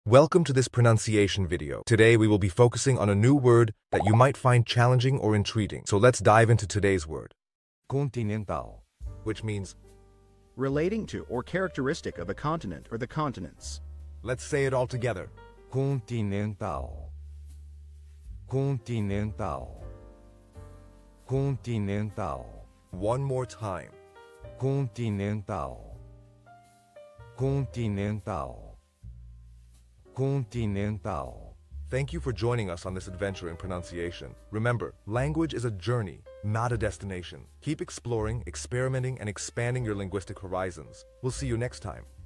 Welcome to this pronunciation video. Today we will be focusing on a new word that you might find challenging or intriguing. So let's dive into today's word, Continental. which means, relating to or characteristic of a continent or the continents. let's say it all together. Continental. Continental. Continental. One more time. Continental. Continental. Continental. Thank you for joining us on this adventure in pronunciation. Remember, language is a journey, not a destination. Keep exploring, experimenting, and expanding your linguistic horizons. We'll see you next time.